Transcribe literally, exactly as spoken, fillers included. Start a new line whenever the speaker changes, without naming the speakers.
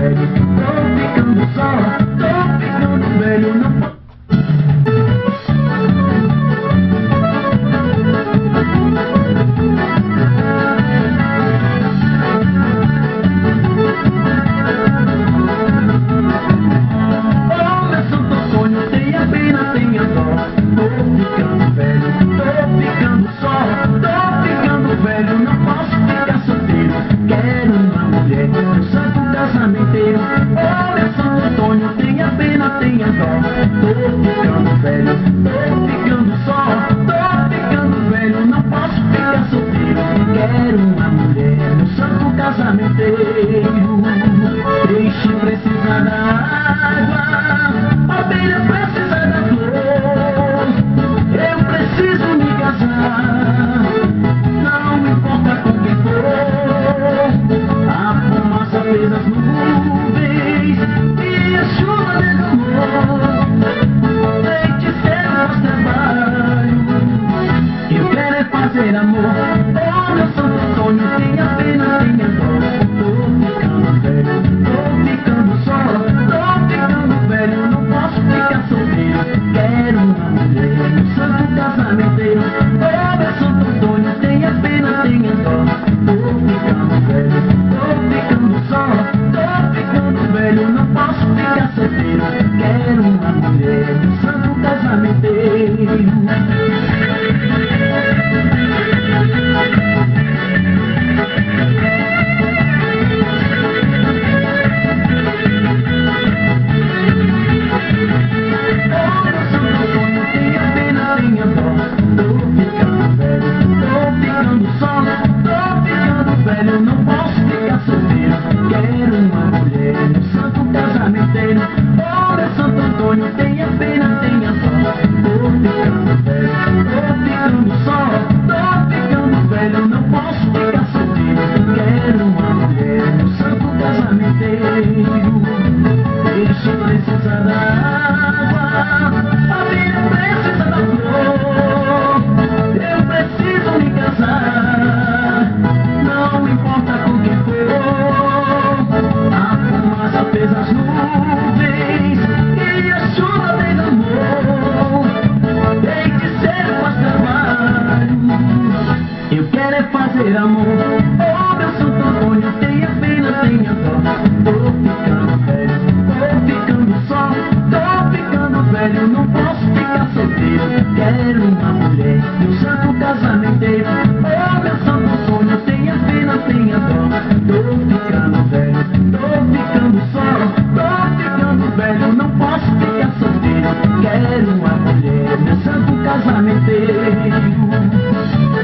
velho, tô ficando só, tô ficando velho, não posso. Peixe precisa da água, abelha precisa da flor. Eu preciso me casar, não importa com quem for. A fumaça fez as nuvens e a chuva derramou. Feiticeiro faz trabalho, eu quero é fazer amor. Oh, meu Santo Antônio, tenha pena, tenha dó. Fazer amor, oh meu Santo Antônio, tenha pena, tenha dó. Tô ficando velho, tô ficando só, tô ficando velho, não posso ficar solteiro. Quero uma mulher, meu santo casamenteiro. Oh meu Santo Antônio, tenha pena, tenha dó. Tô ficando velho, tô ficando só, tô ficando velho, não posso ficar solteiro. Quero uma mulher, meu santo casamenteiro.